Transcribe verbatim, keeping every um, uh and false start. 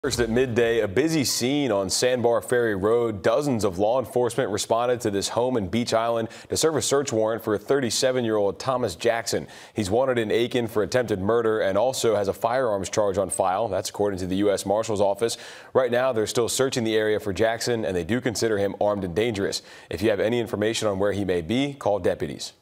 First at midday, a busy scene on Sandbar Ferry Road. Dozens of law enforcement responded to this home in Beach Island to serve a search warrant for a thirty-seven-year-old Thomas Jackson. He's wanted in Aiken for attempted murder and also has a firearms charge on file. That's according to the U S Marshal's office. Right now, they're still searching the area for Jackson, and they do consider him armed and dangerous. If you have any information on where he may be, call deputies.